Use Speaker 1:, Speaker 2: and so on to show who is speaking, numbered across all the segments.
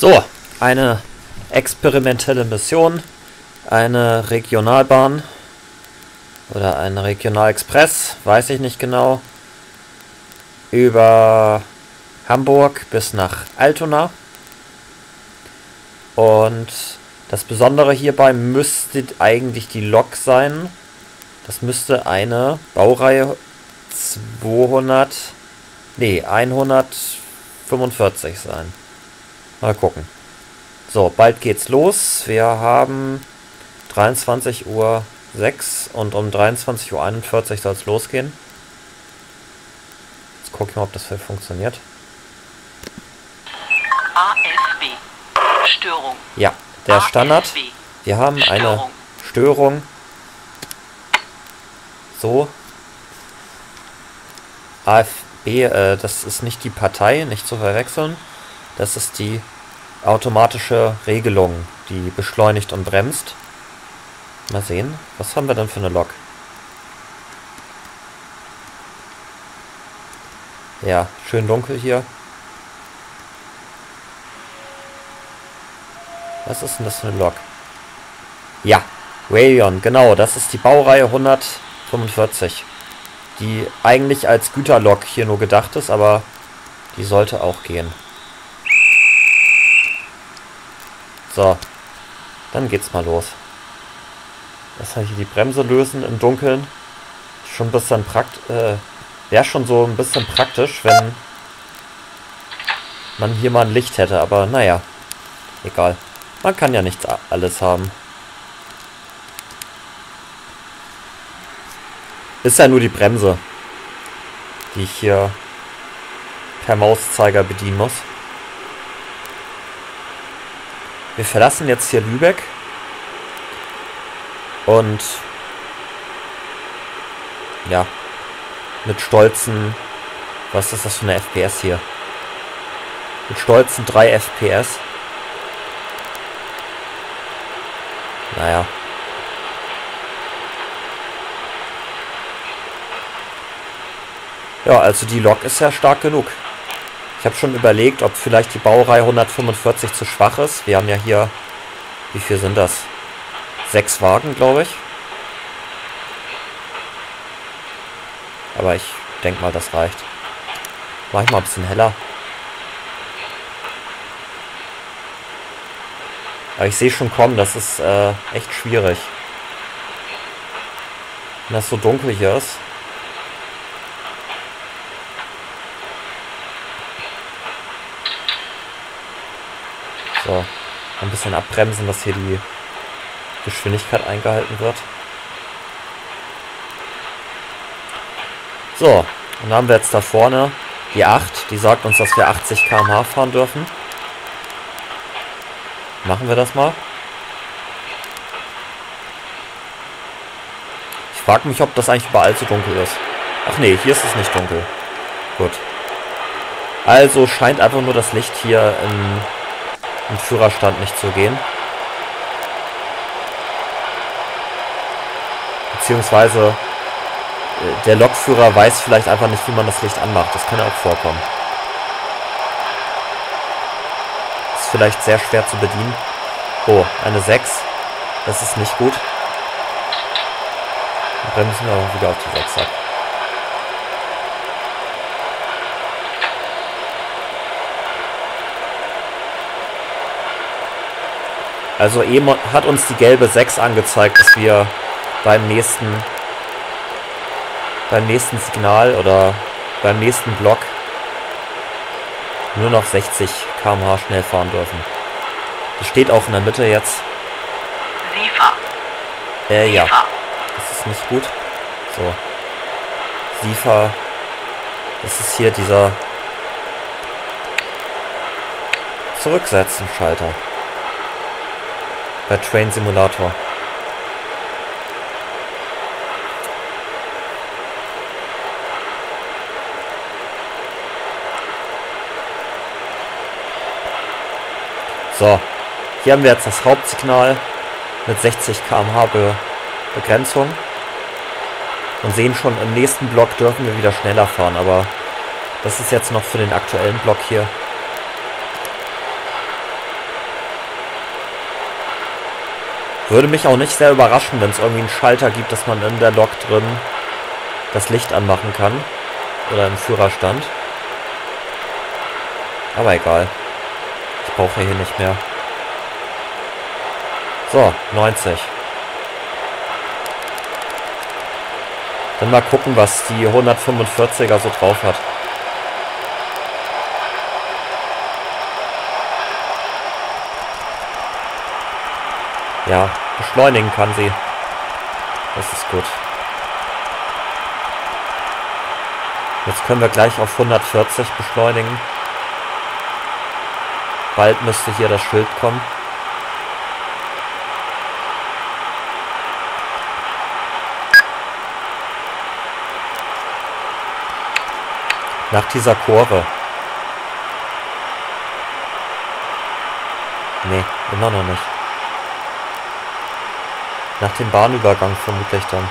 Speaker 1: So, eine experimentelle Mission, eine Regionalbahn oder ein Regionalexpress, weiß ich nicht genau, über Hamburg bis nach Altona. Und das Besondere hierbei müsste eigentlich die Lok sein. Das müsste eine Baureihe 145 sein. Mal gucken. So, bald geht's los. Wir haben 23:06 Uhr und um 23:41 Uhr soll es losgehen. Jetzt gucken wir mal, ob das funktioniert.
Speaker 2: ASB. Störung.
Speaker 1: Ja, der Standard.
Speaker 2: ASB.
Speaker 1: Wir haben eine Störung. So. AFB, das ist nicht die Partei, nicht zu verwechseln. Das ist die automatische Regelung, die beschleunigt und bremst. Mal sehen, was haben wir denn für eine Lok? Ja, schön dunkel hier. Was ist denn das für eine Lok? Ja, Rayon, genau, das ist die Baureihe 145. Die eigentlich als Güterlok hier nur gedacht ist, aber die sollte auch gehen. So, dann geht's mal los. Erstmal hier die Bremse lösen im Dunkeln. Schon ein bisschen wäre schon so ein bisschen praktisch, wenn man hier mal ein Licht hätte, aber naja, egal. Man kann ja nichts alles haben. Ist ja nur die Bremse, die ich hier per Mauszeiger bedienen muss. Wir verlassen jetzt hier Lübeck. Und ja, mit stolzen, was ist das für eine FPS hier? Mit stolzen 3 FPS. Naja. Ja, also die Lok ist ja stark genug. Ich habe schon überlegt, ob vielleicht die Baureihe 145 zu schwach ist. Wir haben ja hier, wie viel sind das? 6 Wagen, glaube ich. Aber ich denke mal, das reicht. Mach ich mal ein bisschen heller. Aber ich sehe schon kommen, das ist echt schwierig. Wenn das so dunkel hier ist. So, ein bisschen abbremsen, dass hier die Geschwindigkeit eingehalten wird. So, und dann haben wir jetzt da vorne die 8, die sagt uns, dass wir 80 km/h fahren dürfen. Machen wir das mal. Ich frage mich, ob das eigentlich überall so dunkel ist. Ach nee, hier ist es nicht dunkel. Gut. Also scheint einfach nur das Licht hier im Führerstand nicht zu gehen. Beziehungsweise der Lokführer weiß vielleicht einfach nicht, wie man das Licht anmacht. Das kann ja auch vorkommen. Ist vielleicht sehr schwer zu bedienen. Oh, eine 6. Das ist nicht gut. Dann bremsen wir wieder auf die 6 ab. Also eben hat uns die gelbe 6 angezeigt, dass wir beim nächsten Signal oder beim nächsten Block nur noch 60 km/h schnell fahren dürfen. Das steht auch in der Mitte jetzt.
Speaker 2: SIFA.
Speaker 1: Ja. Das ist nicht gut. So. SIFA. Das ist hier dieser Zurücksetzen-Schalter. Bei Train Simulator. So, hier haben wir jetzt das Hauptsignal mit 60 km/h Begrenzung und sehen schon, im nächsten Block dürfen wir wieder schneller fahren, aber das ist jetzt noch für den aktuellen Block hier. Würde mich auch nicht sehr überraschen, wenn es irgendwie einen Schalter gibt, dass man in der Lok drin das Licht anmachen kann. Oder im Führerstand. Aber egal. Ich brauche hier nicht mehr. So, 90. Dann mal gucken, was die 145er so drauf hat. Ja, beschleunigen kann sie. Das ist gut. Jetzt können wir gleich auf 140 beschleunigen. Bald müsste hier das Schild kommen. Nach dieser Kurve. Nee, immer noch nicht. Nach dem Bahnübergang vermutlich dann.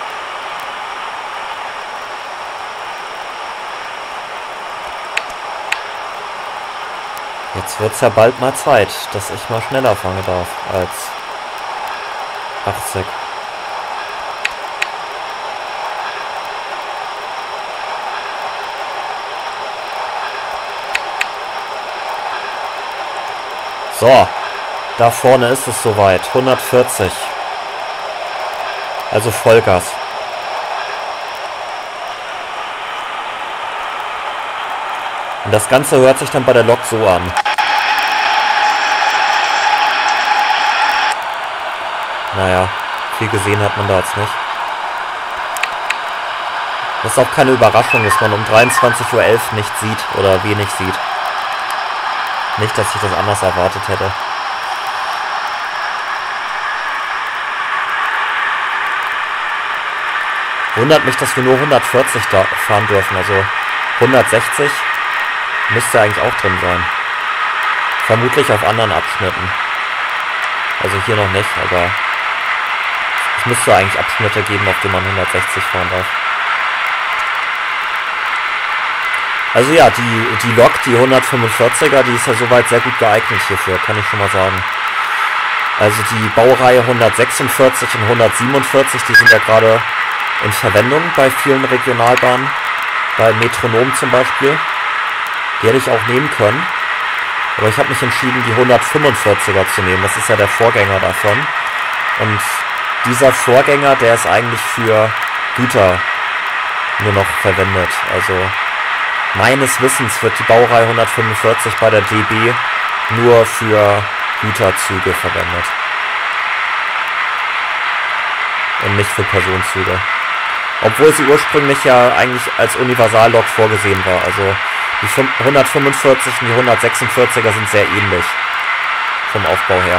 Speaker 1: Jetzt wird es ja bald mal Zeit, dass ich mal schneller fahren darf als 80. So, da vorne ist es soweit. 140. Also Vollgas. Und das Ganze hört sich dann bei der Lok so an. Naja, viel gesehen hat man da jetzt nicht. Das ist auch keine Überraschung, dass man um 23:11 Uhr nicht sieht oder wenig sieht. Nicht, dass ich das anders erwartet hätte. Wundert mich, dass wir nur 140 da fahren dürfen. Also 160 müsste eigentlich auch drin sein. Vermutlich auf anderen Abschnitten. Also hier noch nicht, aber es müsste eigentlich Abschnitte geben, auf denen man 160 fahren darf. Also ja, die Lok, die 145er, die ist ja soweit sehr gut geeignet hierfür, kann ich schon mal sagen. Also die Baureihe 146 und 147, die sind ja gerade in Verwendung bei vielen Regionalbahnen. Bei Metronom zum Beispiel. Die hätte ich auch nehmen können. Aber ich habe mich entschieden, die 145er zu nehmen. Das ist ja der Vorgänger davon. Und dieser Vorgänger, der ist eigentlich für Güter nur noch verwendet. Also meines Wissens wird die Baureihe 145 bei der DB nur für Güterzüge verwendet. Und nicht für Personenzüge. Obwohl sie ursprünglich ja eigentlich als Universallok vorgesehen war. Also die 145 und die 146er sind sehr ähnlich. Vom Aufbau her.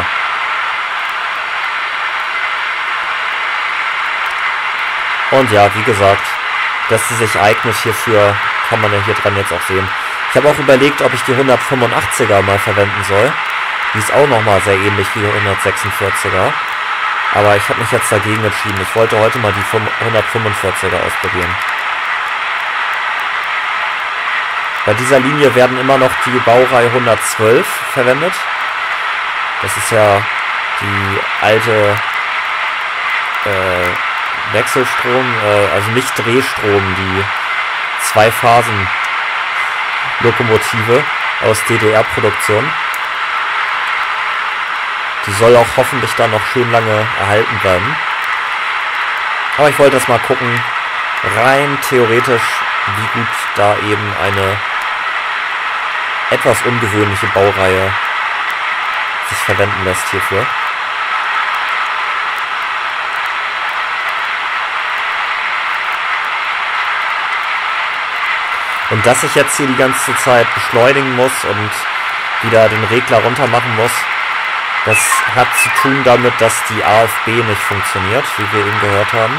Speaker 1: Und ja, wie gesagt, dass sie sich eignet hierfür, kann man ja hier dran jetzt auch sehen. Ich habe auch überlegt, ob ich die 185er mal verwenden soll. Die ist auch nochmal sehr ähnlich wie die 146er. Aber ich habe mich jetzt dagegen entschieden. Ich wollte heute mal die 145er ausprobieren. Bei dieser Linie werden immer noch die Baureihe 112 verwendet. Das ist ja die alte Wechselstrom, also nicht Drehstrom, die Zwei-Phasen-Lokomotive aus DDR-Produktion. Die soll auch hoffentlich dann noch schön lange erhalten bleiben. Aber ich wollte das mal gucken, rein theoretisch, wie gut da eben eine etwas ungewöhnliche Baureihe sich verwenden lässt hierfür. Und dass ich jetzt hier die ganze Zeit beschleunigen muss und wieder den Regler runter machen muss, das hat zu tun damit, dass die AFB nicht funktioniert, wie wir eben gehört haben.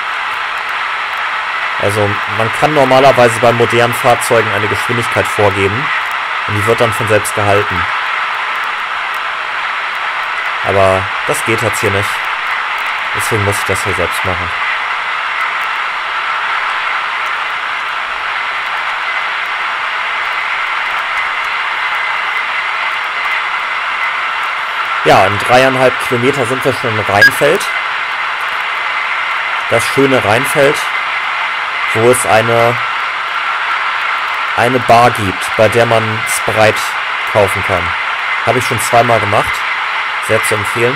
Speaker 1: Also man kann normalerweise bei modernen Fahrzeugen eine Geschwindigkeit vorgeben und die wird dann von selbst gehalten. Aber das geht jetzt hier nicht. Deswegen muss ich das hier selbst machen. Ja, in 3,5 Kilometer sind wir schon in Rheinfeld. Das schöne Rheinfeld, wo es eine Bar gibt, bei der man Sprite kaufen kann. Habe ich schon zweimal gemacht. Sehr zu empfehlen.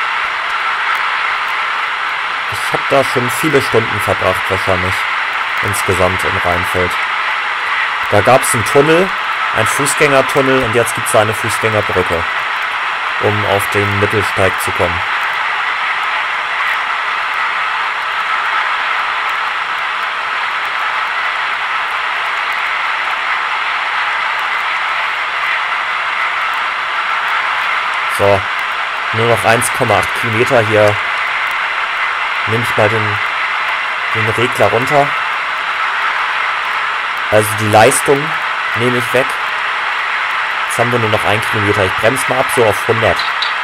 Speaker 1: Ich habe da schon viele Stunden verbracht, wahrscheinlich. Insgesamt in Rheinfeld. Da gab es einen Tunnel, einen Fußgängertunnel, und jetzt gibt es eine Fußgängerbrücke, um auf den Mittelsteig zu kommen. So, nur noch 1,8 Kilometer. Hier nehme ich mal den Regler runter. Also die Leistung nehme ich weg. Jetzt haben wir nur noch 1 Kilometer. Ich bremse mal ab, so auf 100.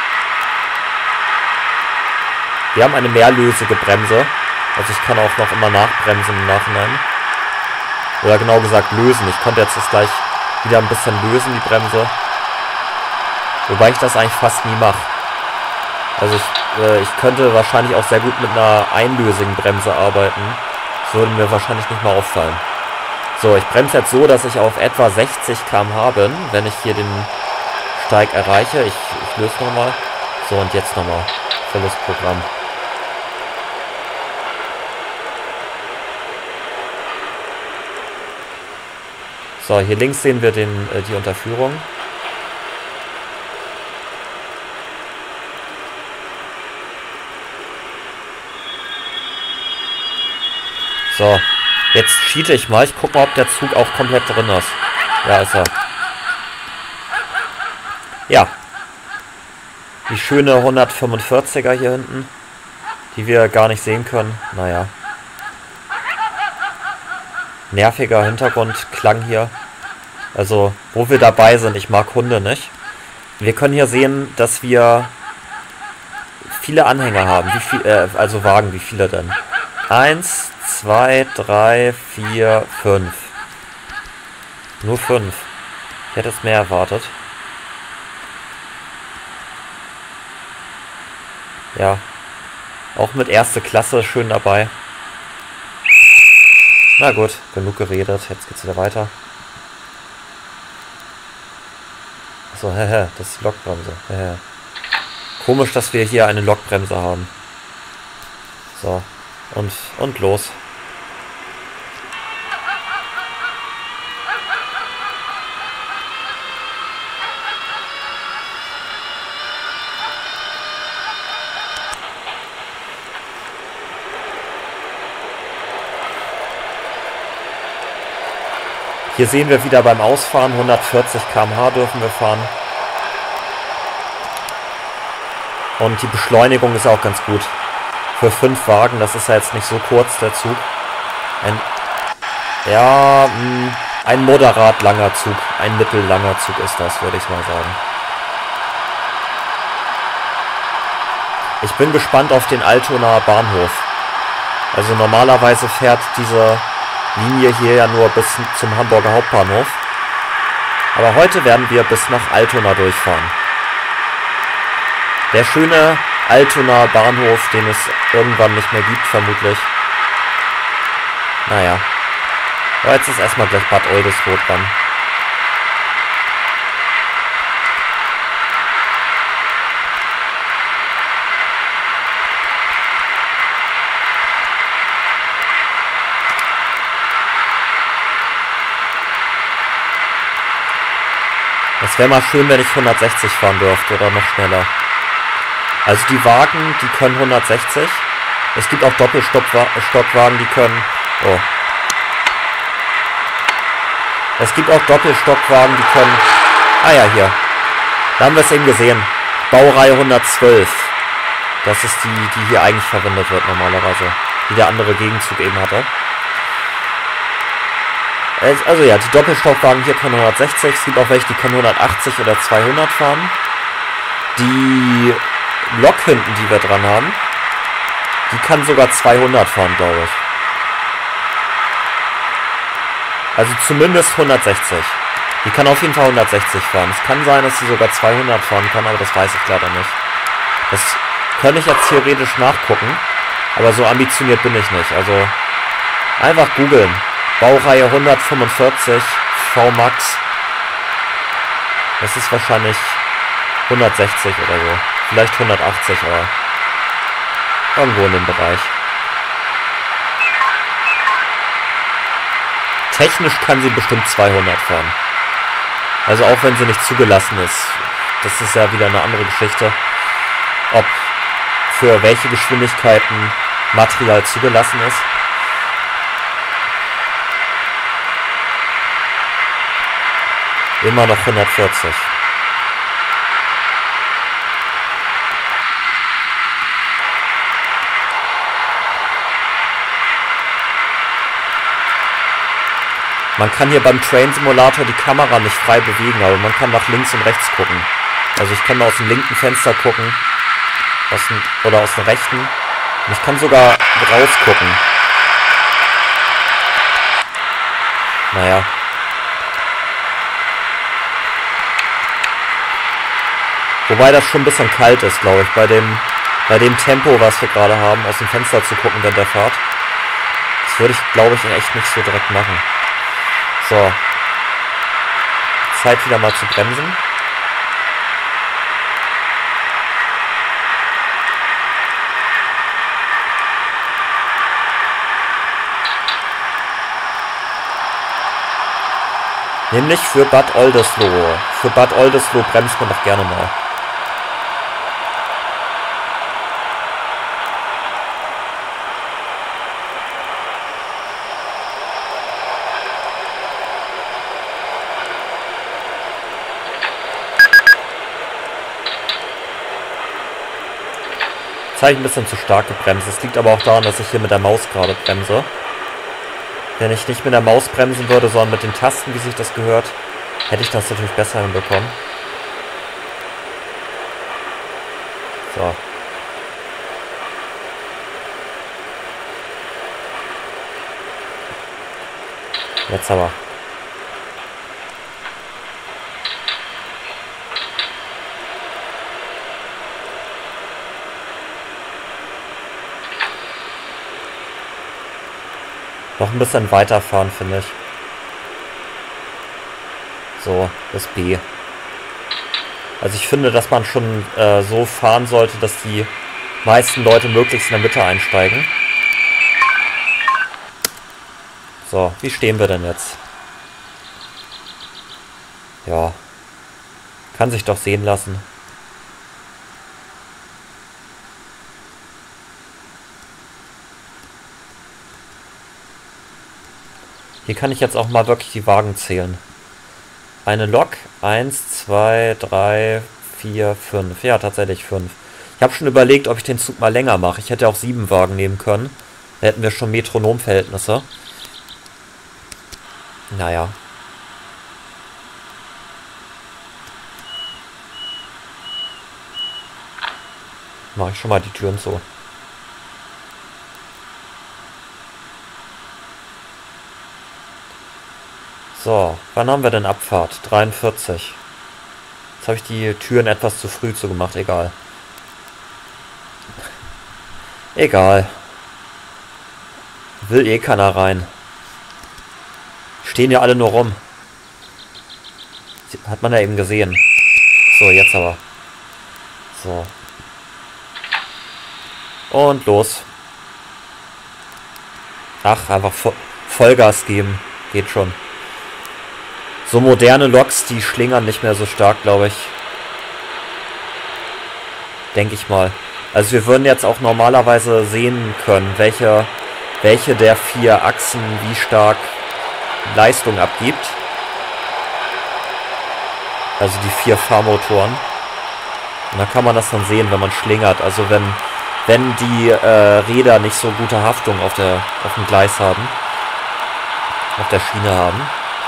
Speaker 1: Wir haben eine mehrlösige Bremse. Also ich kann auch noch immer nachbremsen im Nachhinein. Oder genau gesagt lösen. Ich konnte jetzt das gleich wieder ein bisschen lösen, die Bremse. Wobei ich das eigentlich fast nie mache. Also ich könnte wahrscheinlich auch sehr gut mit einer einlösigen Bremse arbeiten. Das würde mir wahrscheinlich nicht mal auffallen. So, ich bremse jetzt so, dass ich auf etwa 60 km/h bin, wenn ich hier den Steig erreiche. Ich löse nochmal. So, und jetzt nochmal. Volles Programm. So, hier links sehen wir die Unterführung. So, jetzt cheate ich mal. Ich gucke mal, ob der Zug auch komplett drin ist. Ja, ist er. Ja. Die schöne 145er hier hinten, die wir gar nicht sehen können. Naja. Nerviger Hintergrundklang hier. Also, wo wir dabei sind. Ich mag Hunde nicht. Wir können hier sehen, dass wir viele Anhänger haben. Wie viel, also Wagen, wie viele denn? 1, 2, 3, 4, 5. Nur 5. Ich hätte es mehr erwartet. Ja. Auch mit erste Klasse schön dabei. Na gut, genug geredet. Jetzt geht's wieder weiter. So, das ist die Lokbremse. Komisch, dass wir hier eine Lokbremse haben. So. Und los. Hier sehen wir wieder beim Ausfahren, 140 km/h dürfen wir fahren. Und die Beschleunigung ist auch ganz gut. Für 5 Wagen, das ist ja jetzt nicht so kurz, der Zug. Ein moderat langer Zug. Ein mittellanger Zug ist das, würde ich mal sagen. Ich bin gespannt auf den Altonaer Bahnhof. Also normalerweise fährt diese Linie hier ja nur bis zum Hamburger Hauptbahnhof. Aber heute werden wir bis nach Altona durchfahren. Der schöne Altonaer Bahnhof, den es irgendwann nicht mehr gibt, vermutlich. Naja. Aber jetzt ist erstmal gleich Bad Oldesloe dran. Es wäre mal schön, wenn ich 160 fahren dürfte oder noch schneller. Also die Wagen, die können 160. Es gibt auch Doppelstockwagen, die können... Oh. Es gibt auch Doppelstockwagen, die können... Ah ja, hier. Da haben wir es eben gesehen. Baureihe 112. Das ist die hier eigentlich verwendet wird normalerweise. Die der andere Gegenzug eben hatte. Also ja, die Doppelstockwagen hier können 160. Es gibt auch welche, die können 180 oder 200 fahren. Die Lok hinten, die wir dran haben, die kann sogar 200 fahren, glaube ich. Also zumindest 160. Die kann auf jeden Fall 160 fahren. Es kann sein, dass sie sogar 200 fahren kann, aber das weiß ich leider nicht. Das könnte ich jetzt theoretisch nachgucken, aber so ambitioniert bin ich nicht. Also einfach googeln. Baureihe 145 VMAX. Das ist wahrscheinlich 160 oder so. Vielleicht 180, aber irgendwo in dem Bereich. Technisch kann sie bestimmt 200 fahren. Also auch wenn sie nicht zugelassen ist. Das ist ja wieder eine andere Geschichte. Ob für welche Geschwindigkeiten Material zugelassen ist. Immer noch 140. Man kann hier beim Train Simulator die Kamera nicht frei bewegen, aber man kann nach links und rechts gucken. Also ich kann mal aus dem linken Fenster gucken. Oder aus dem rechten. Und ich kann sogar rausgucken. Naja. Wobei das schon ein bisschen kalt ist, glaube ich, bei dem Tempo, was wir gerade haben, aus dem Fenster zu gucken während der Fahrt. Das würde ich, glaube ich, echt nicht so direkt machen. So. Zeit wieder mal zu bremsen. Nämlich für Bad Oldesloe. Für Bad Oldesloe bremst man doch gerne mal. Jetzt habe ich ein bisschen zu stark gebremst. Das liegt aber auch daran, dass ich hier mit der Maus gerade bremse. Wenn ich nicht mit der Maus bremsen würde, sondern mit den Tasten, wie sich das gehört, hätte ich das natürlich besser hinbekommen. So. Jetzt aber. Noch ein bisschen weiterfahren, finde ich. So, das B. Also ich finde, dass man schon so fahren sollte, dass die meisten Leute möglichst in der Mitte einsteigen. So, wie stehen wir denn jetzt? Ja. Kann sich doch sehen lassen. Hier kann ich jetzt auch mal wirklich die Wagen zählen. Eine Lok. 1, 2, 3, 4, 5. Ja, tatsächlich 5. Ich habe schon überlegt, ob ich den Zug mal länger mache. Ich hätte auch 7 Wagen nehmen können. Da hätten wir schon Metronomverhältnisse. Naja. Mache ich schon mal die Türen zu. So, wann haben wir denn Abfahrt? 43. Jetzt habe ich die Türen etwas zu früh zugemacht, egal. Egal. Will eh keiner rein. Stehen ja alle nur rum. Hat man ja eben gesehen. So, jetzt aber. So. Und los. Ach, einfach Vollgas geben. Geht schon. So moderne Loks, die schlingern nicht mehr so stark, glaube ich. Denke ich mal. Also wir würden jetzt auch normalerweise sehen können, welche der 4 Achsen wie stark Leistung abgibt. Also die 4 Fahrmotoren. Und da kann man das dann sehen, wenn man schlingert. Also wenn die Räder nicht so gute Haftung auf dem Gleis haben. Auf der Schiene haben.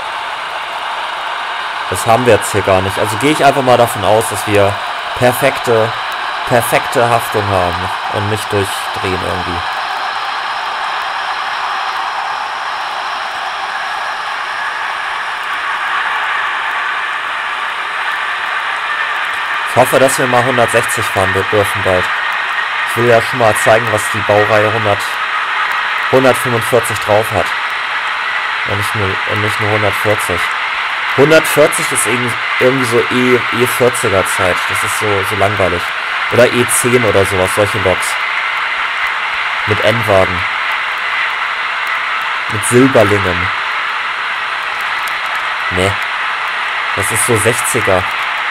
Speaker 1: Das haben wir jetzt hier gar nicht. Also gehe ich einfach mal davon aus, dass wir perfekte Haftung haben und nicht durchdrehen irgendwie. Ich hoffe, dass wir mal 160 fahren dürfen bald. Ich will ja schon mal zeigen, was die Baureihe 145 drauf hat. Und nicht nur 140. 140 ist irgendwie so E40er Zeit. Das ist so langweilig. Oder E10 oder sowas, solche Loks. Mit N-Wagen. Mit Silberlingen. Ne. Das ist so 60er.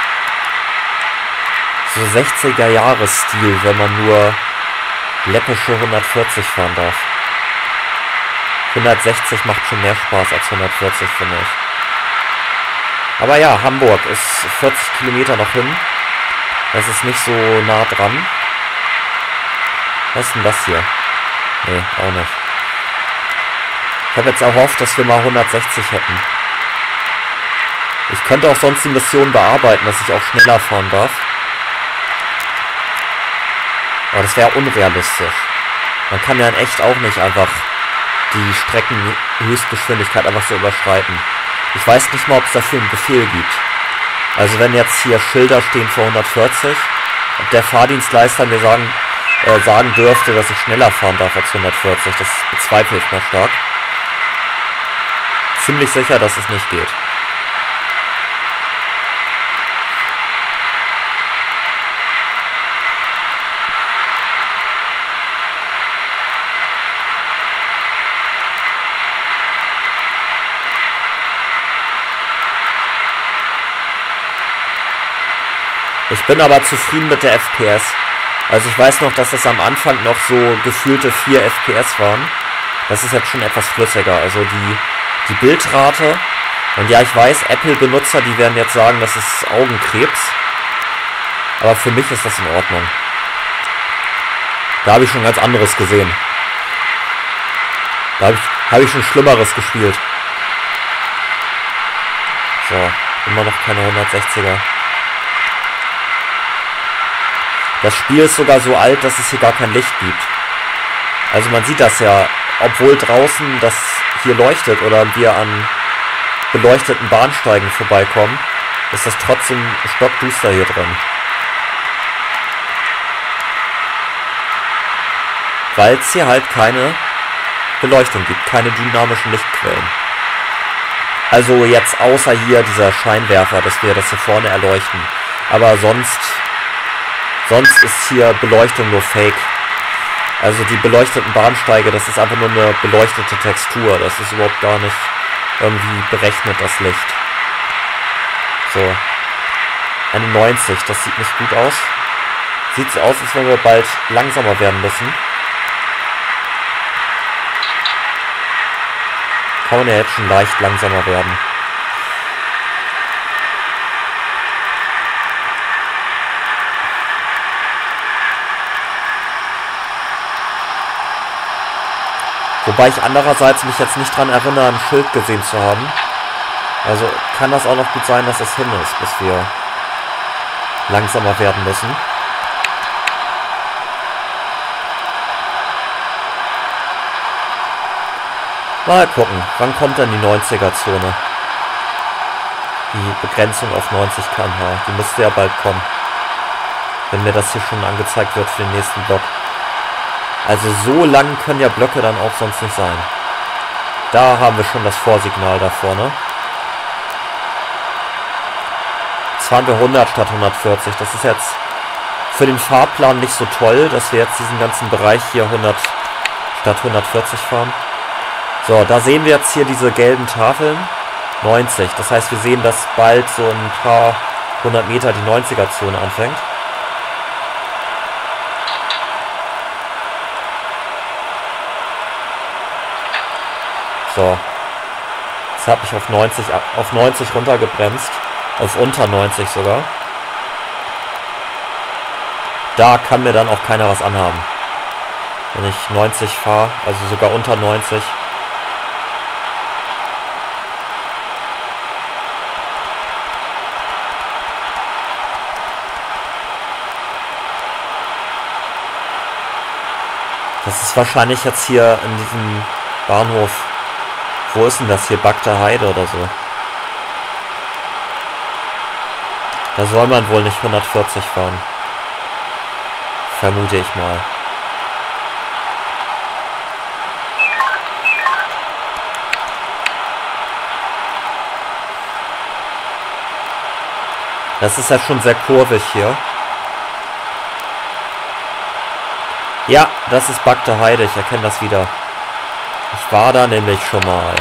Speaker 1: So 60er Jahresstil, wenn man nur läppische 140 fahren darf. 160 macht schon mehr Spaß als 140, finde ich. Aber ja, Hamburg ist 40 Kilometer noch hin. Das ist nicht so nah dran. Was ist denn das hier? Nee, auch nicht. Ich habe jetzt erhofft, dass wir mal 160 hätten. Ich könnte auch sonst die Mission bearbeiten, dass ich auch schneller fahren darf. Aber das wäre unrealistisch. Man kann ja in echt auch nicht einfach die Streckenhöchstgeschwindigkeit einfach so überschreiten. Ich weiß nicht mal, ob es dafür einen Befehl gibt. Also wenn jetzt hier Schilder stehen für 140, ob der Fahrdienstleister mir sagen dürfte, dass ich schneller fahren darf als 140, das bezweifle ich mal stark. Ziemlich sicher, dass es nicht geht. Ich bin aber zufrieden mit der FPS. Also ich weiß noch, dass es am Anfang noch so gefühlte 4 FPS waren. Das ist jetzt schon etwas flüssiger. Also die Bildrate. Und ja, ich weiß, Apple-Benutzer, die werden jetzt sagen, das ist Augenkrebs. Aber für mich ist das in Ordnung. Da habe ich schon ganz anderes gesehen. Da habe ich schon Schlimmeres gespielt. So, immer noch keine 160er. Das Spiel ist sogar so alt, dass es hier gar kein Licht gibt. Also man sieht das ja, obwohl draußen das hier leuchtet oder wir an beleuchteten Bahnsteigen vorbeikommen, ist das trotzdem stockduster hier drin. Weil es hier halt keine Beleuchtung gibt, keine dynamischen Lichtquellen. Also jetzt außer hier dieser Scheinwerfer, dass wir das hier vorne erleuchten. Aber sonst ist hier Beleuchtung nur Fake. Also die beleuchteten Bahnsteige, das ist einfach nur eine beleuchtete Textur. Das ist überhaupt gar nicht irgendwie berechnet, das Licht. So. Eine 90, das sieht nicht gut aus. Sieht so aus, als wenn wir bald langsamer werden müssen. Kann man ja jetzt schon leicht langsamer werden. Wobei ich andererseits mich jetzt nicht dran erinnere, ein Schild gesehen zu haben. Also kann das auch noch gut sein, dass es hin ist, bis wir langsamer werden müssen. Mal gucken, wann kommt denn die 90er-Zone? Die Begrenzung auf 90 km/h, die müsste ja bald kommen. Wenn mir das hier schon angezeigt wird für den nächsten Block. Also so lang können ja Blöcke dann auch sonst nicht sein. Da haben wir schon das Vorsignal da vorne. Jetzt fahren wir 100 statt 140. Das ist jetzt für den Fahrplan nicht so toll, dass wir jetzt diesen ganzen Bereich hier 100 statt 140 fahren. So, da sehen wir jetzt hier diese gelben Tafeln. 90. Das heißt, wir sehen, dass bald so ein paar 100 Meter die 90er-Zone anfängt. So. Jetzt habe ich auf 90 runtergebremst. Auf unter 90 sogar. Da kann mir dann auch keiner was anhaben. Wenn ich 90 fahre, also sogar unter 90. Das ist wahrscheinlich jetzt hier in diesem Bahnhof. Wo ist denn das hier? Bagda Heide oder so. Da soll man wohl nicht 140 fahren. Vermute ich mal. Das ist ja schon sehr kurvig hier. Ja, das ist Bagde Heide. Ich erkenne das wieder. Ich war da nämlich schon mal.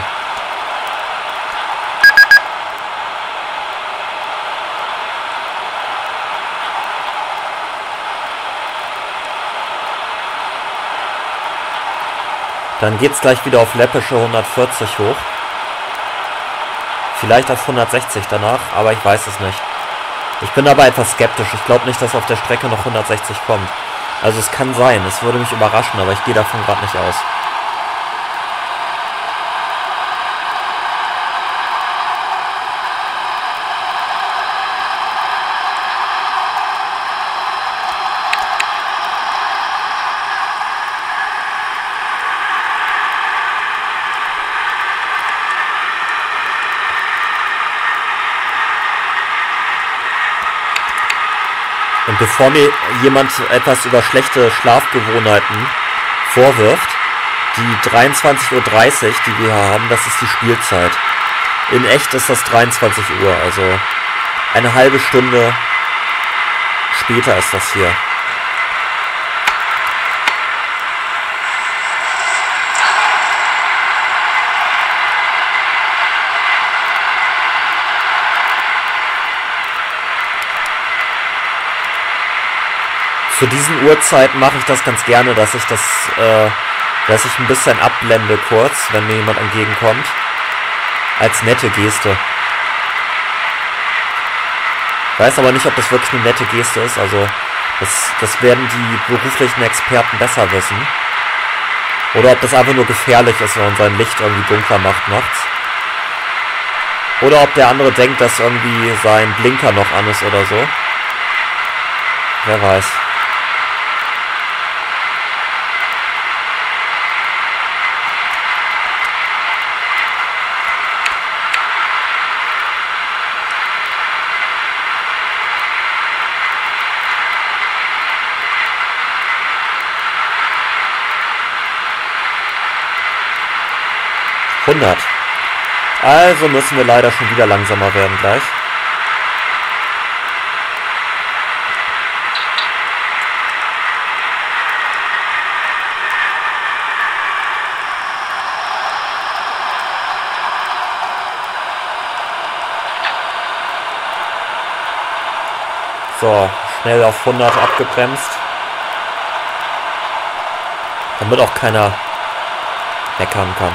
Speaker 1: Dann geht es gleich wieder auf läppische 140 hoch. Vielleicht auf 160 danach, aber ich weiß es nicht. Ich bin aber etwas skeptisch. Ich glaube nicht, dass auf der Strecke noch 160 kommt. Also es kann sein, es würde mich überraschen, aber ich gehe davon gerade nicht aus. Und bevor mir jemand etwas über schlechte Schlafgewohnheiten vorwirft, die 23:30 Uhr, die wir hier haben, das ist die Spielzeit. In echt ist das 23 Uhr, also eine halbe Stunde später ist das hier. Zu diesen Uhrzeiten mache ich das ganz gerne, dass ich ein bisschen abblende kurz, wenn mir jemand entgegenkommt. Als nette Geste. Ich weiß aber nicht, ob das wirklich eine nette Geste ist. Also das werden die beruflichen Experten besser wissen. Oder ob das einfach nur gefährlich ist, wenn man sein Licht irgendwie dunkler macht nachts. Oder ob der andere denkt, dass irgendwie sein Blinker noch an ist oder so. Wer weiß. Also müssen wir leider schon wieder langsamer werden gleich. So, schnell auf 100 abgebremst. Damit auch keiner meckern kann.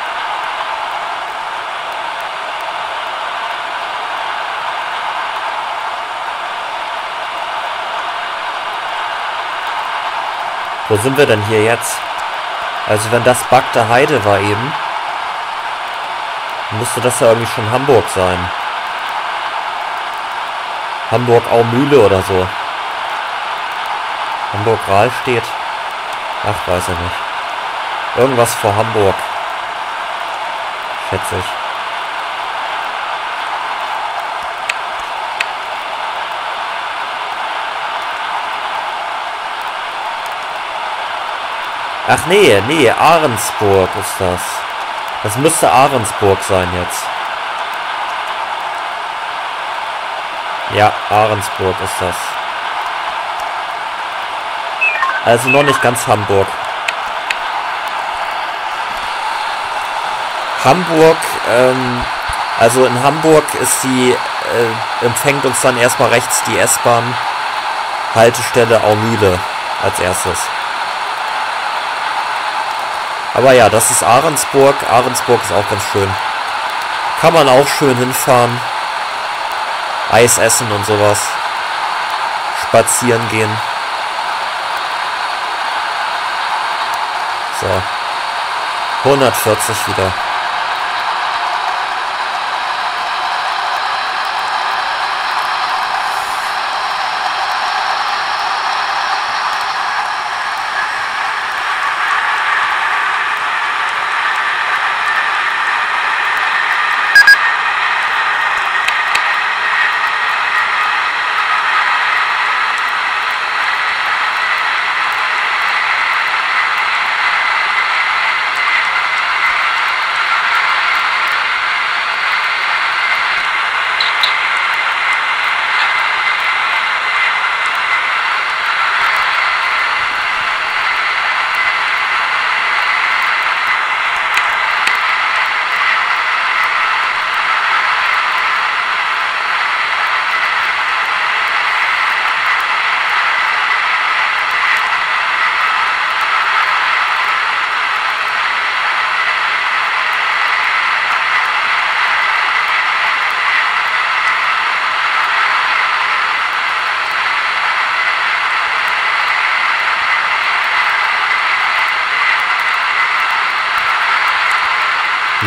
Speaker 1: Wo sind wir denn hier jetzt? Also wenn das Bagde Heide war eben, müsste das ja irgendwie schon Hamburg sein. Hamburg-Aumühle oder so. Hamburg-Rahlstedt. Ach, weiß ich nicht. Irgendwas vor Hamburg. Schätze ich. Ach nee, Ahrensburg ist das. Das müsste Ahrensburg sein jetzt. Ja, Ahrensburg ist das. Also noch nicht ganz Hamburg. Hamburg, also in Hamburg ist empfängt uns dann erstmal rechts die S-Bahn Haltestelle Aumühle als erstes. Aber ja, das ist Ahrensburg. Ahrensburg ist auch ganz schön. Kann man auch schön hinfahren. Eis essen und sowas. Spazieren gehen. So. 140 wieder.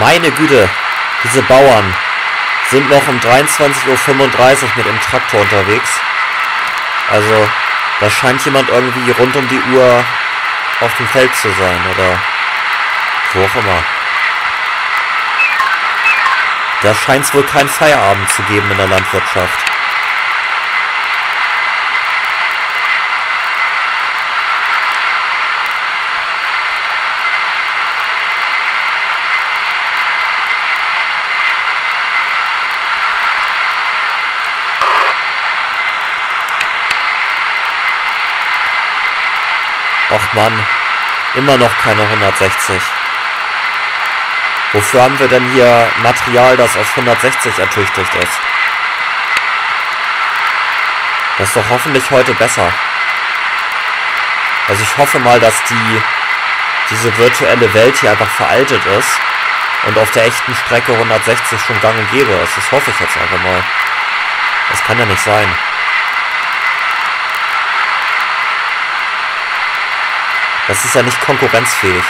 Speaker 1: Meine Güte, diese Bauern sind noch um 23:35 Uhr mit dem Traktor unterwegs. Also, da scheint jemand irgendwie rund um die Uhr auf dem Feld zu sein oder wo auch immer. Da scheint es wohl keinen Feierabend zu geben in der Landwirtschaft. Och Mann, immer noch keine 160. Wofür haben wir denn hier Material, das auf 160 ertüchtigt ist? Das ist doch hoffentlich heute besser. Also ich hoffe mal, dass diese virtuelle Welt hier einfach veraltet ist und auf der echten Strecke 160 schon gang und gäbe ist. Das hoffe ich jetzt einfach mal. Das kann ja nicht sein. Das ist ja nicht konkurrenzfähig.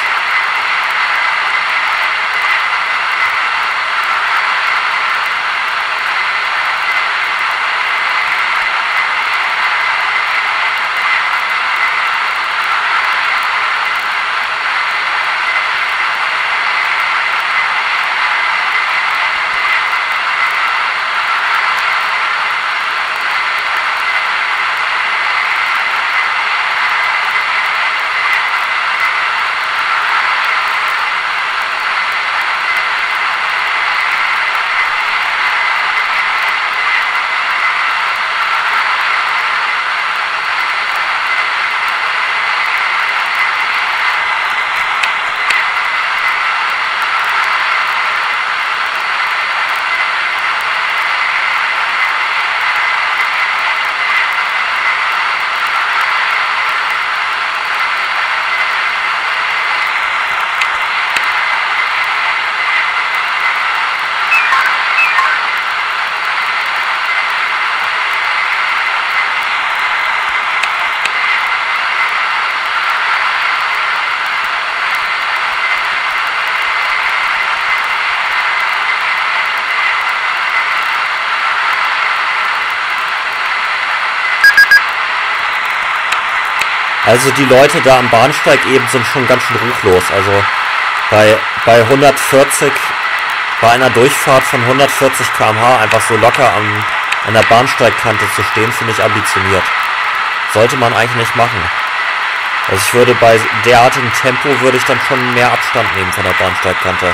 Speaker 1: Also die Leute da am Bahnsteig eben sind schon ganz schön ruchlos. Also bei 140, bei einer Durchfahrt von 140 km/h einfach so locker an der Bahnsteigkante zu stehen, finde ich ambitioniert. Sollte man eigentlich nicht machen. Also ich würde bei derartigem Tempo würde ich dann schon mehr Abstand nehmen von der Bahnsteigkante.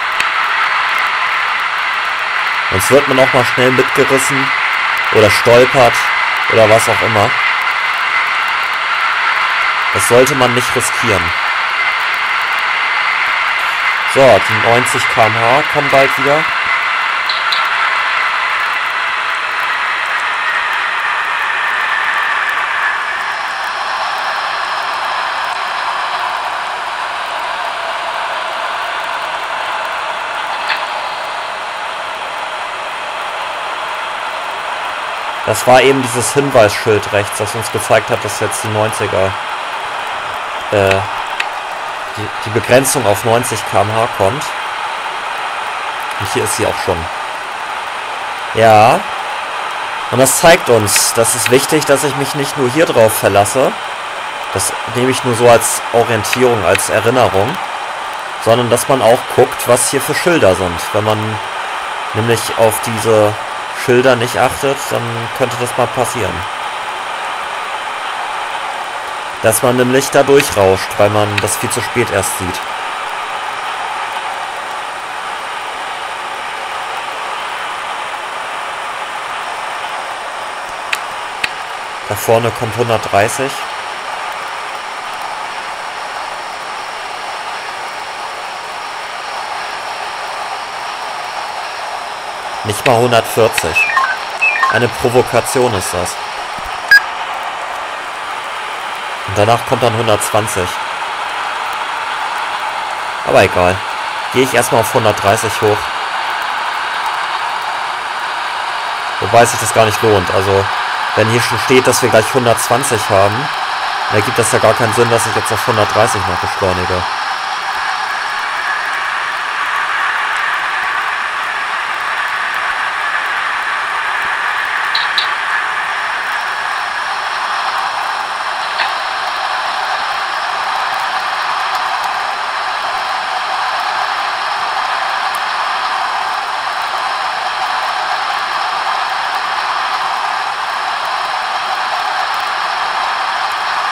Speaker 1: Sonst wird man auch mal schnell mitgerissen oder stolpert oder was auch immer. Das sollte man nicht riskieren. So, die 90 km/h kommen bald wieder. Das war eben dieses Hinweisschild rechts, das uns gezeigt hat, dass jetzt die 90er die Begrenzung auf 90 km/h kommt. Und hier ist sie auch schon. Ja. Und das zeigt uns, das ist wichtig, dass ich mich nicht nur hier drauf verlasse. Das nehme ich nur so als Orientierung, als Erinnerung. Sondern dass man auch guckt, was hier für Schilder sind. Wenn man nämlich auf diese Schilder nicht achtet, dann könnte das mal passieren. Dass man nämlich da durchrauscht, weil man das viel zu spät erst sieht. Da vorne kommt 130. Nicht mal 140. Eine Provokation ist das. Und danach kommt dann 120. Aber egal. Gehe ich erstmal auf 130 hoch. Wobei sich das gar nicht lohnt. Also, wenn hier schon steht, dass wir gleich 120 haben, dann ergibt das ja gar keinen Sinn, dass ich jetzt auf 130 noch beschleunige.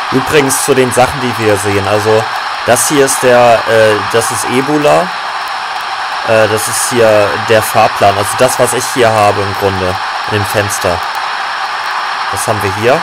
Speaker 1: Übrigens zu den Sachen, die wir sehen. Also das hier ist das ist Ebola. Das ist hier der Fahrplan. Also das, was ich hier habe im Grunde. In dem Fenster. Das haben wir hier.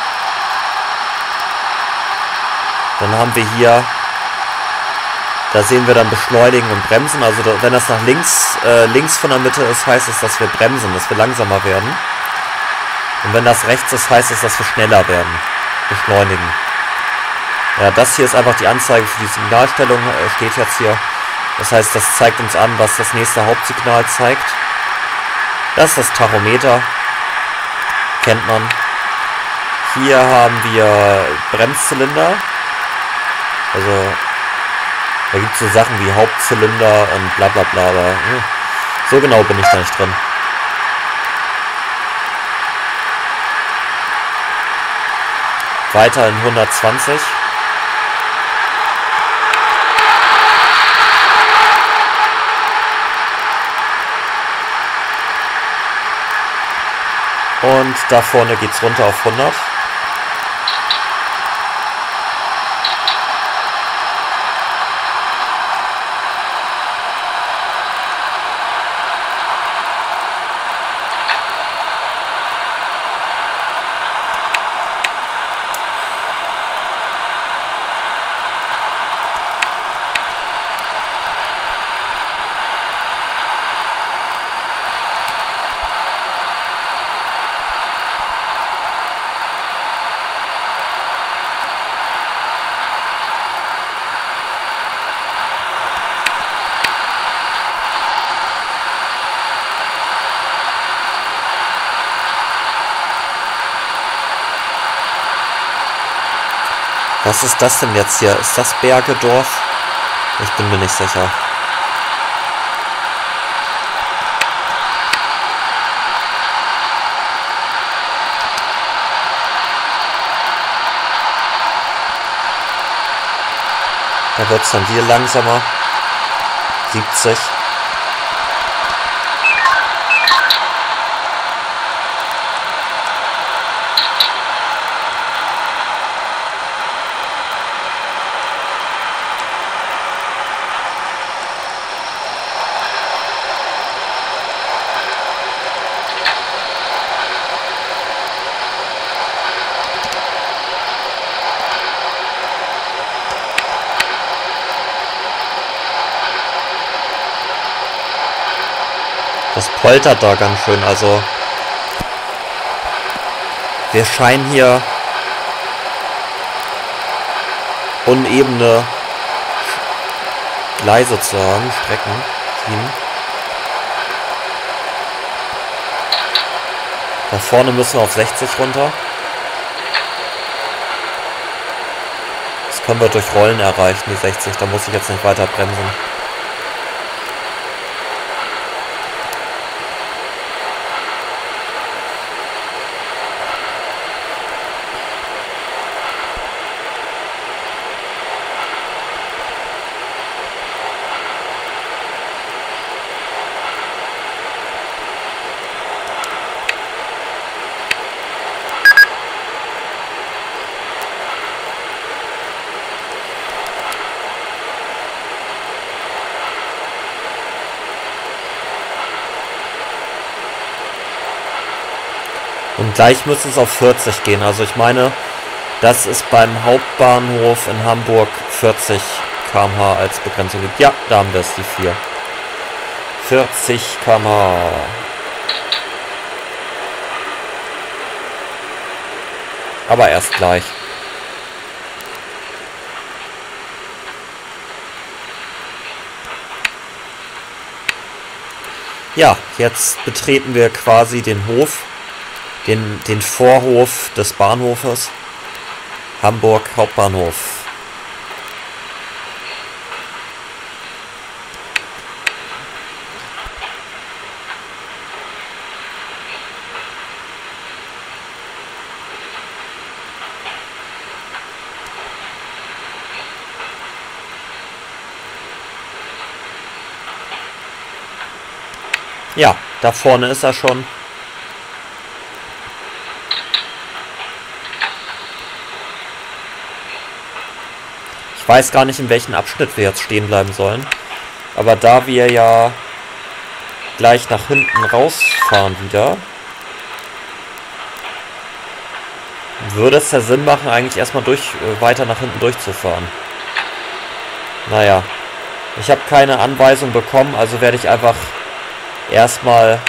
Speaker 1: Dann haben wir hier, da sehen wir dann Beschleunigen und Bremsen. Also wenn das nach links von der Mitte ist, heißt es, dass wir bremsen, dass wir langsamer werden. Und wenn das rechts ist, heißt es, dass wir schneller werden. Beschleunigen. Ja, das hier ist einfach die Anzeige für die Signalstellung, steht jetzt hier. Das heißt, das zeigt uns an, was das nächste Hauptsignal zeigt. Das ist das Tachometer. Kennt man. Hier haben wir Bremszylinder. Also, da gibt es so Sachen wie Hauptzylinder und bla bla bla. Aber, so genau bin ich da nicht drin. Weiter in 120. Und da vorne geht's runter auf 100. Was ist das denn jetzt hier? Ist das Bergedorf? Ich bin mir nicht sicher. Da wird es dann hier langsamer. 70. Das poltert da ganz schön, also wir scheinen hier unebene Gleise zu haben, Strecken. Da vorne müssen wir auf 60 runter. Das können wir durch Rollen erreichen, die 60, da muss ich jetzt nicht weiter bremsen. Und gleich müsste es auf 40 gehen. Also ich meine, dass es beim Hauptbahnhof in Hamburg 40 km/h als Begrenzung gibt. Ja, da haben wir es, die 4. 40 km/h. Aber erst gleich. Ja, jetzt betreten wir quasi den Hof. Den Vorhof des Bahnhofes. Hamburg Hauptbahnhof. Ja, da vorne ist er schon. weiß gar nicht, in welchem Abschnitt wir jetzt stehen bleiben sollen. Aber da wir ja gleich nach hinten rausfahren wieder, würde es ja Sinn machen, eigentlich erstmal weiter nach hinten durchzufahren. Naja, ich habe keine Anweisung bekommen, also werde ich einfach erstmal...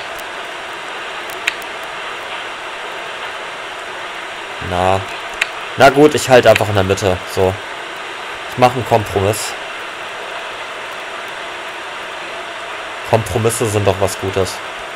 Speaker 1: Na gut, ich halte einfach in der Mitte. So. Ich mache einen Kompromiss. Kompromisse sind doch was Gutes.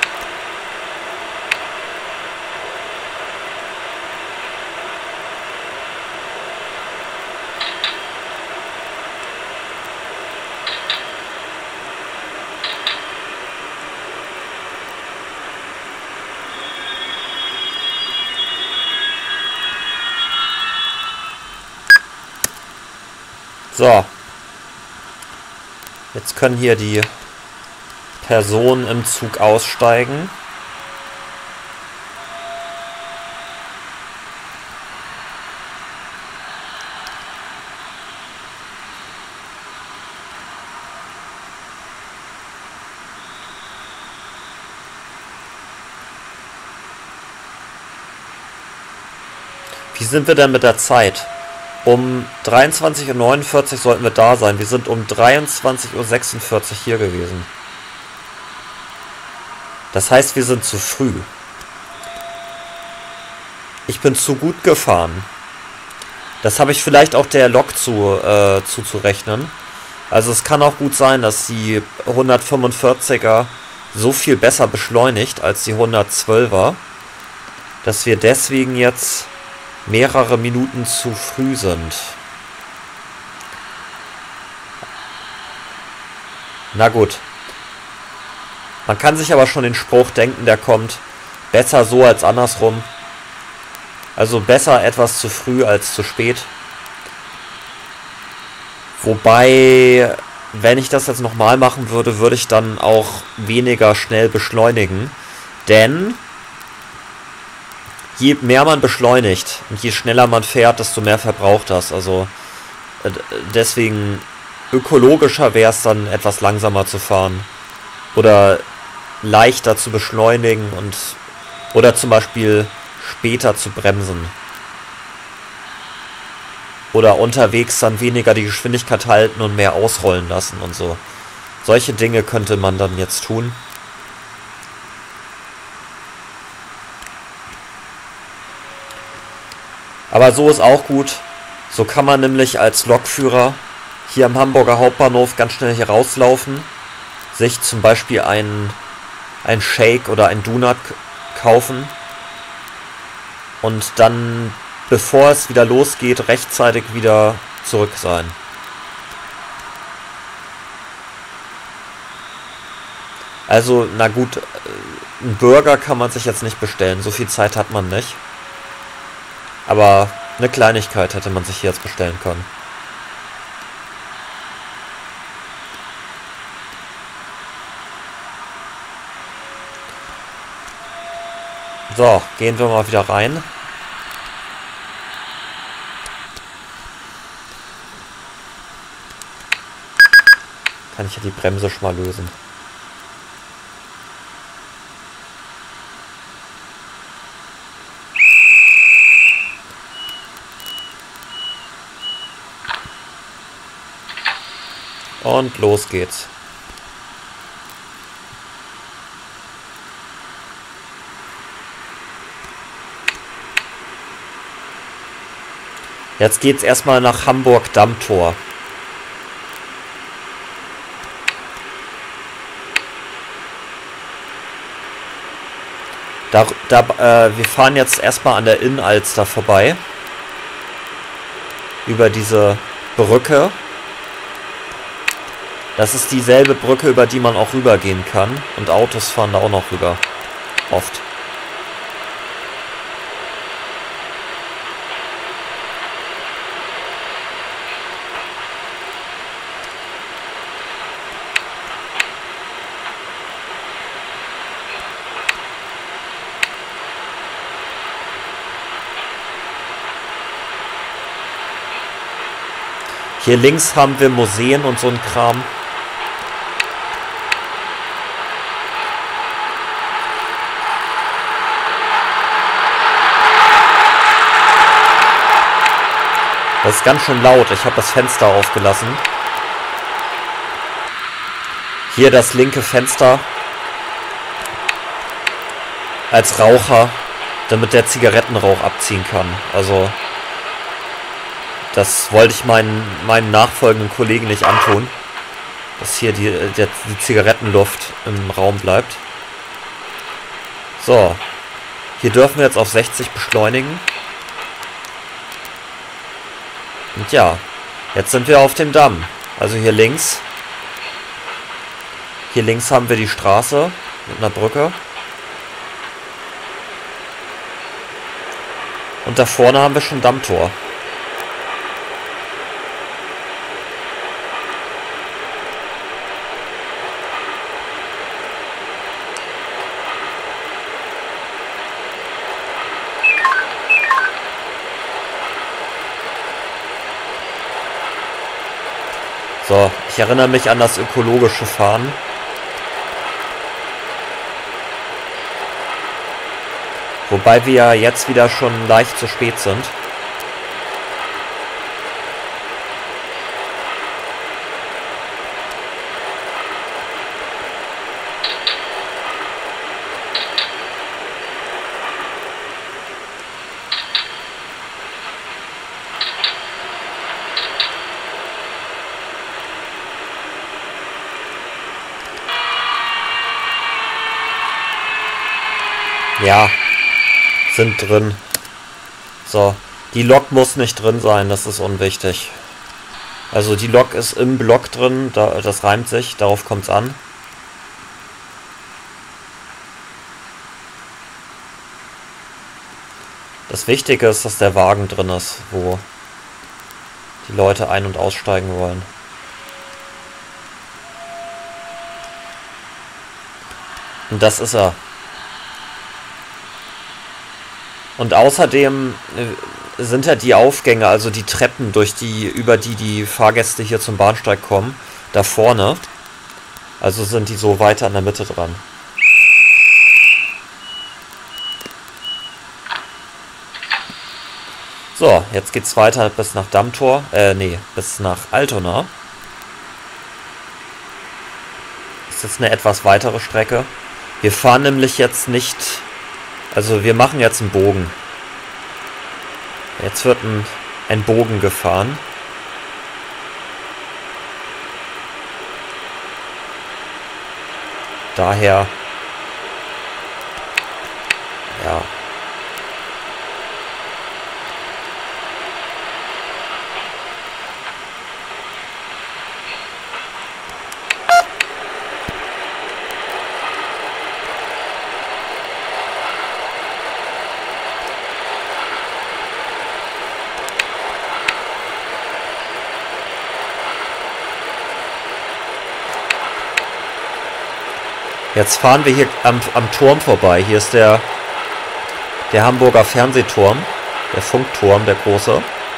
Speaker 1: So. Jetzt können hier die Personen im Zug aussteigen. Wie sind wir denn mit der Zeit? Um 23:49 Uhr sollten wir da sein. Wir sind um 23:46 Uhr hier gewesen. Das heißt, wir sind zu früh. Ich bin zu gut gefahren. Das habe ich vielleicht auch der Lok zuzurechnen. Also es kann auch gut sein, dass die 145er so viel besser beschleunigt als die 112er, dass wir deswegen jetzt mehrere Minuten zu früh sind. Na gut. Man kann sich aber schon den Spruch denken, der kommt: besser so als andersrum. Also besser etwas zu früh als zu spät. Wobei, wenn ich das jetzt nochmal machen würde, würde ich dann auch weniger schnell beschleunigen. Denn je mehr man beschleunigt und je schneller man fährt, desto mehr verbraucht das. Also deswegen ökologischer wäre es dann, etwas langsamer zu fahren. Oder leichter zu beschleunigen oder zum Beispiel später zu bremsen. Oder unterwegs dann weniger die Geschwindigkeit halten und mehr ausrollen lassen und so. Solche Dinge könnte man dann jetzt tun. Aber so ist auch gut. So kann man nämlich als Lokführer hier am Hamburger Hauptbahnhof ganz schnell hier rauslaufen, sich zum Beispiel ein Shake oder ein Donut kaufen und dann, bevor es wieder losgeht, rechtzeitig wieder zurück sein. Also, na gut, einen Burger kann man sich jetzt nicht bestellen, so viel Zeit hat man nicht. Aber eine Kleinigkeit hätte man sich hier jetzt bestellen können. So, gehen wir mal wieder rein. Kann ich ja die Bremse schon mal lösen. Und los geht's. Jetzt geht's erstmal nach Hamburg-Dammtor. Wir fahren jetzt erstmal an der Innenalster vorbei. Über diese Brücke. Das ist dieselbe Brücke, über die man auch rübergehen kann. Und Autos fahren da auch noch rüber. Oft. Hier links haben wir Museen und so ein Kram. Das ist ganz schön laut. Ich habe das Fenster aufgelassen. Hier das linke Fenster. Als Raucher, damit der Zigarettenrauch abziehen kann. Also, das wollte ich meinen nachfolgenden Kollegen nicht antun. Dass hier die Zigarettenluft im Raum bleibt. So. Hier dürfen wir jetzt auf 60 beschleunigen. Und ja, jetzt sind wir auf dem Damm. Also hier links. Hier links haben wir die Straße mit einer Brücke. Und da vorne haben wir schon Dammtor. So, ich erinnere mich an das ökologische Fahren. Wobei wir ja jetzt wieder schon leicht zu spät sind. Ja, sind drin. So, die Lok muss nicht drin sein, das ist unwichtig. Also die Lok ist im Block drin, das reimt sich, darauf kommt es an. Das Wichtige ist, dass der Wagen drin ist, wo die Leute ein- und aussteigen wollen. Und das ist er. Und außerdem sind ja die Aufgänge, also die Treppen, über die Fahrgäste hier zum Bahnsteig kommen, da vorne. Also sind die so weiter in der Mitte dran. So, jetzt geht's weiter bis nach Dammtor. Bis nach Altona. Das ist jetzt eine etwas weitere Strecke. Wir fahren nämlich jetzt nicht... Also wir machen jetzt einen Bogen. Jetzt wird ein Bogen gefahren. Daher... Ja. Jetzt fahren wir hier am Turm vorbei. Hier ist der Hamburger Fernsehturm, der Funkturm, der große.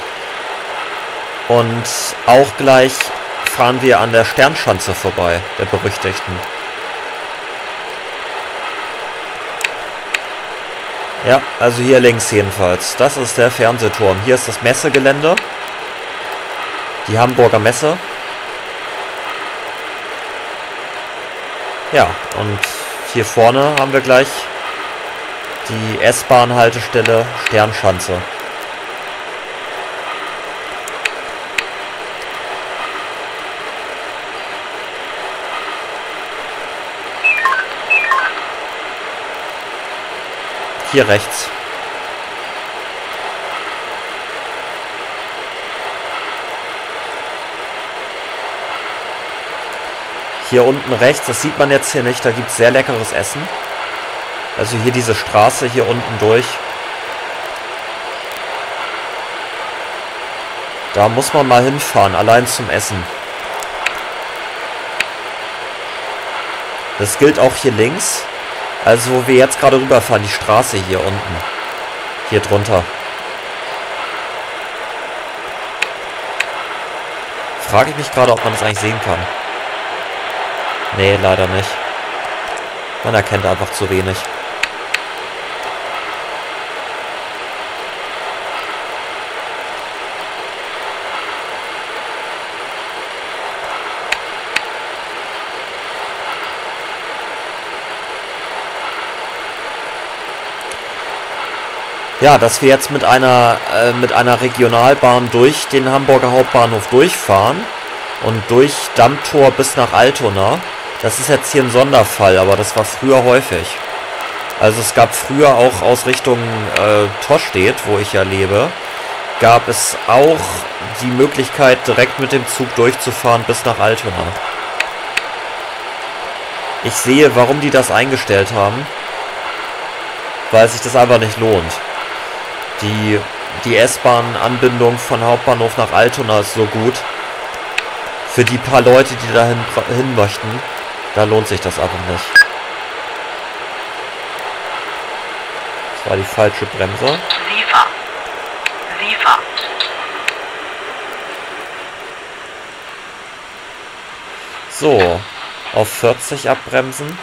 Speaker 1: Und auch gleich fahren wir an der Sternschanze vorbei, der berüchtigten. Ja, also hier links jedenfalls. Das ist der Fernsehturm. Hier ist das Messegelände. Die Hamburger Messe. Ja, und hier vorne haben wir gleich die S-Bahn-Haltestelle Sternschanze. Hier rechts. Hier unten rechts, das sieht man jetzt hier nicht, da gibt es sehr leckeres Essen. Also hier diese Straße hier unten durch. Da muss man mal hinfahren, allein zum Essen. Das gilt auch hier links. Also wo wir jetzt gerade rüberfahren, die Straße hier unten. Hier drunter. frage ich mich gerade, ob man das eigentlich sehen kann. Nee, leider nicht. Man erkennt einfach zu wenig. Ja, dass wir jetzt mit einer Regionalbahn durch den Hamburger Hauptbahnhof durchfahren und durch Dammtor bis nach Altona, das ist jetzt hier ein Sonderfall, aber das war früher häufig. Also es gab früher auch aus Richtung Tostedt, wo ich ja lebe, gab es auch die Möglichkeit, direkt mit dem Zug durchzufahren bis nach Altona. Ich sehe, warum die das eingestellt haben, weil sich das einfach nicht lohnt. Die S-Bahn-Anbindung von Hauptbahnhof nach Altona ist so gut. Für die paar Leute, die dahin hin möchten, da lohnt sich das einfach nicht. Das war die falsche Bremse.
Speaker 2: SIFA. SIFA.
Speaker 1: So, auf 40 abbremsen.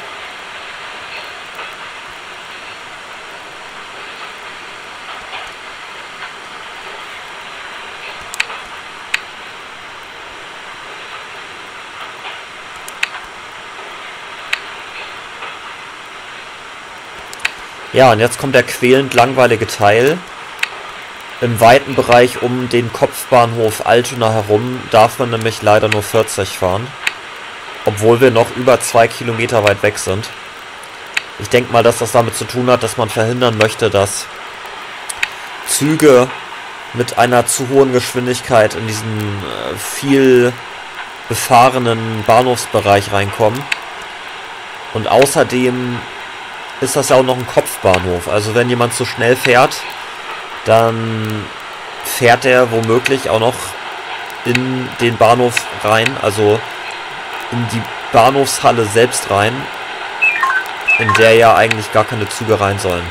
Speaker 1: Ja, und jetzt kommt der quälend langweilige Teil. Im weiten Bereich um den Kopfbahnhof Altona herum darf man nämlich leider nur 40 fahren. Obwohl wir noch über 2 Kilometer weit weg sind. Ich denke mal, dass das damit zu tun hat, dass man verhindern möchte, dass Züge mit einer zu hohen Geschwindigkeit in diesen viel befahrenen Bahnhofsbereich reinkommen. Und außerdem ist das ja auch noch ein Kopfbahnhof. Also wenn jemand zu schnell fährt, dann fährt er womöglich auch noch in den Bahnhof rein, also in die Bahnhofshalle selbst rein, in der ja eigentlich gar keine Züge rein sollen.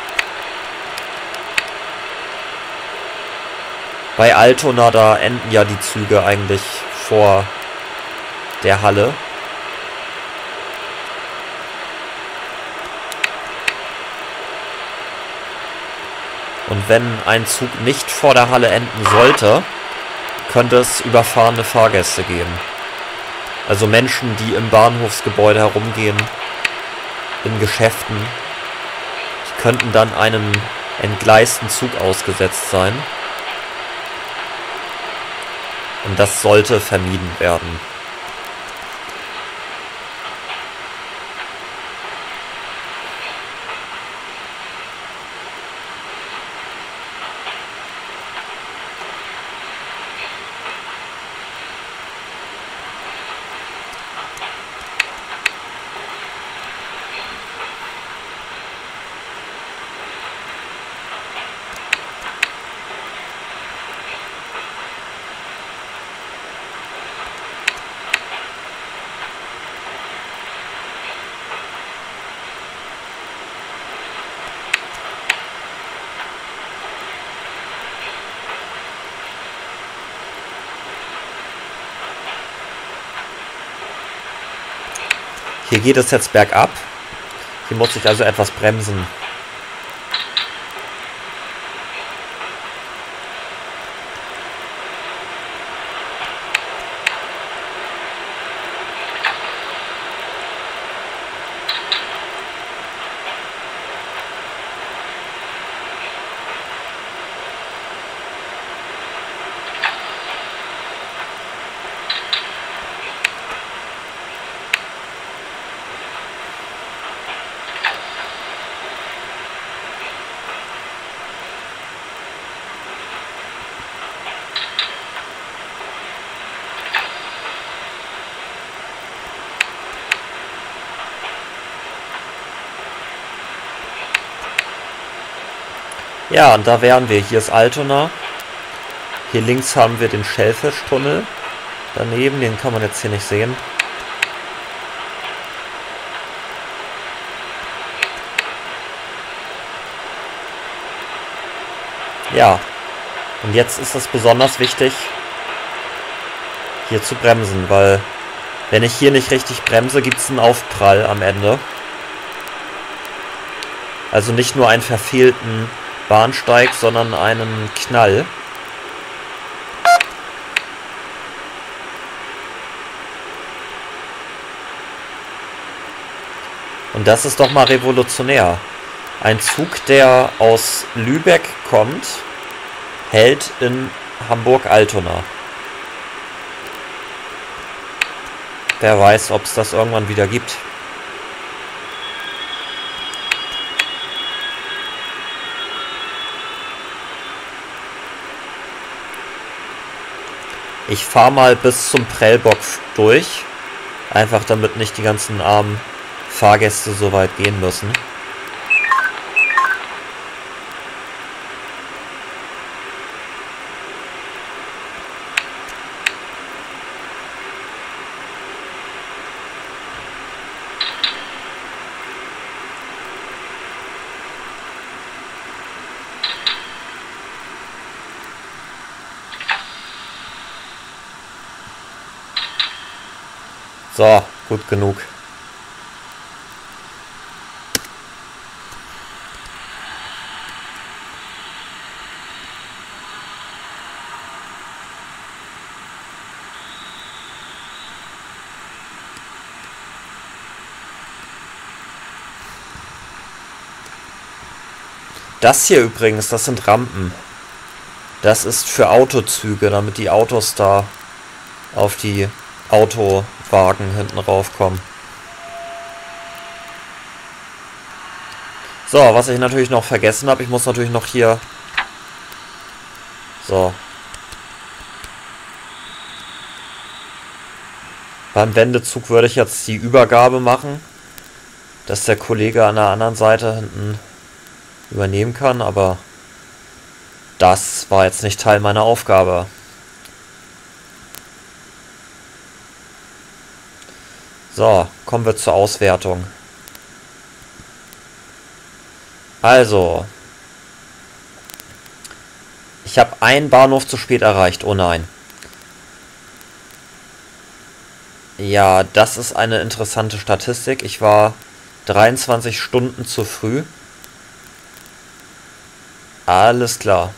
Speaker 1: Bei Altona, da enden ja die Züge eigentlich vor der Halle. Und wenn ein Zug nicht vor der Halle enden sollte, könnte es überfahrene Fahrgäste geben. Also Menschen, die im Bahnhofsgebäude herumgehen, in Geschäften, die könnten dann einem entgleisten Zug ausgesetzt sein. Und das sollte vermieden werden. Hier geht es jetzt bergab. Hier muss ich also etwas bremsen. Ja, und da wären wir. Hier ist Altona. Hier links haben wir den Schellfischtunnel. Daneben, den kann man jetzt hier nicht sehen. Ja, und jetzt ist es besonders wichtig, hier zu bremsen, weil wenn ich hier nicht richtig bremse, gibt es einen Aufprall am Ende. Also nicht nur einen verfehlten Bahnsteig, sondern einen Knall. Und das ist doch mal revolutionär. Ein Zug, der aus Lübeck kommt, hält in Hamburg-Altona. Wer weiß, ob es das irgendwann wieder gibt. Ich fahre mal bis zum Prellbock durch. Einfach damit nicht die ganzen armen Fahrgäste so weit gehen müssen. So, gut genug. Das hier übrigens, das sind Rampen. Das ist für Autozüge, damit die Autos da auf die Autowagen hinten raufkommen. So, was ich natürlich noch vergessen habe, ich muss natürlich noch hier... So. Beim Wendezug würde ich jetzt die Übergabe machen, dass der Kollege an der anderen Seite hinten übernehmen kann, aber das war jetzt nicht Teil meiner Aufgabe. So, kommen wir zur Auswertung. Also, ich habe einen Bahnhof zu spät erreicht. Oh nein. Ja, das ist eine interessante Statistik. Ich war 23 Stunden zu früh. Alles klar.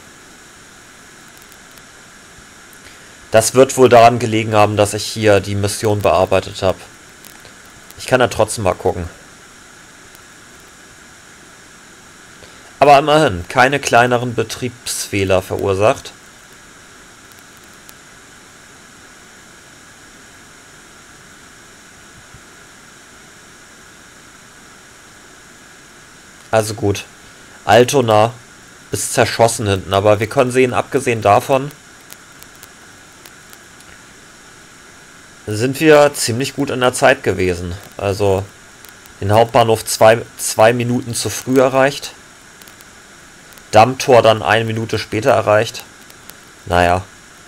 Speaker 1: Das wird wohl daran gelegen haben, dass ich hier die Mission bearbeitet habe. Ich kann da trotzdem mal gucken. Aber immerhin, keine kleineren Betriebsfehler verursacht. Also gut. Altona ist zerschossen hinten, aber wir können sehen, abgesehen davon sind wir ziemlich gut in der Zeit gewesen. Also den Hauptbahnhof 2 Minuten zu früh erreicht. Dammtor dann 1 Minute später erreicht. Naja.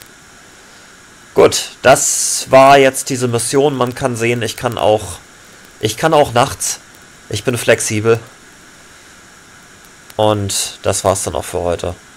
Speaker 1: Gut, das war jetzt diese Mission. Man kann sehen, ich kann auch nachts. Ich bin flexibel. Und das war's dann auch für heute.